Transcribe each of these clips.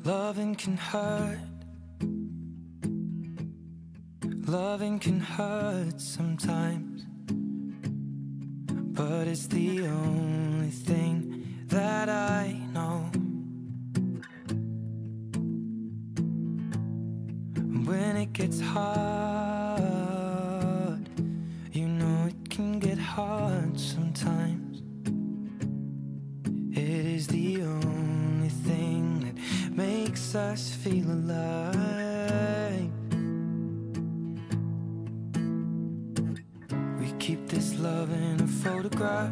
Loving can hurt. Loving can hurt sometimes, but it's the only thing that I know. When it gets hard, you know it can get hard sometimes. It is the only thing that makes us feel alive. We keep this love in a photograph.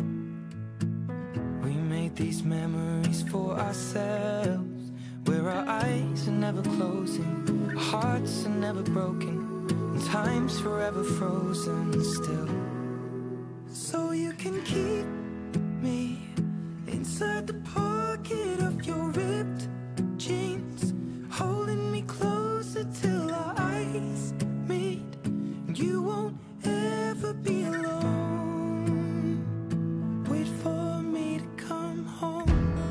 We made these memories for ourselves, where our eyes are never closing, our hearts are never broken, and time's forever frozen still. So you can keep me inside the pocket of your ripped jeans, holding me closer till our eyes meet, and you won't ever be alone. Wait for me to come home.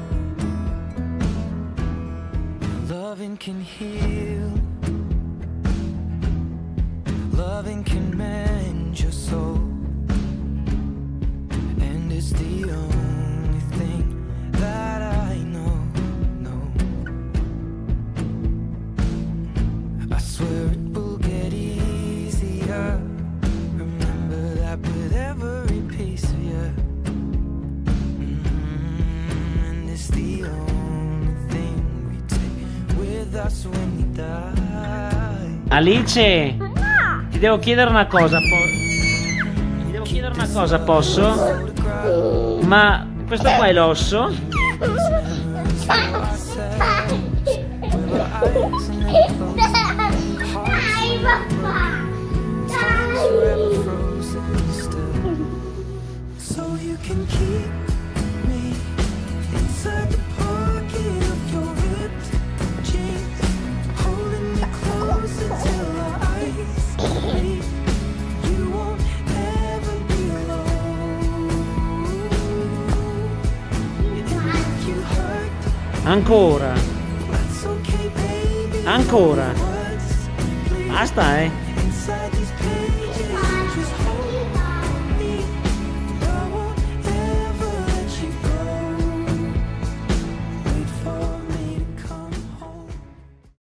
Loving can heal. Loving can mend your soul, and it's the only thing that I know. I swear it will get easier. Remember that with every piece of you. And it's the only thing we take with us when we die. Alice, ti devo chiedere una cosa. Ti devo chiedere una cosa, posso? Ma questo qua è l'osso? Dai, papà! So you can keep me inside the pocket of your ripped jeans, holding me closer till our eyes meet. You won't ever be alone. If you hurt, Ancora. that's okay, baby. Ancora. Once, please. Basta,